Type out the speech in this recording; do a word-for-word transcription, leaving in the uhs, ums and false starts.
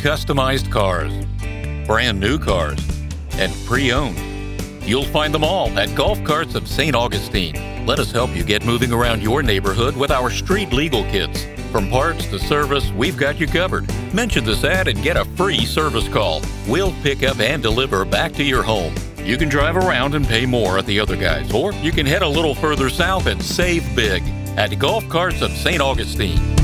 customized cars, brand new cars, and pre-owned. You'll find them all at Golf Carts of Saint Augustine. Let us help you get moving around your neighborhood with our street legal kits. From parts to service, we've got you covered. Mention this ad and get a free service call. We'll pick up and deliver back to your home. You can drive around and pay more at the other guys, or you can head a little further south and save big at Golf Carts of Saint Augustine.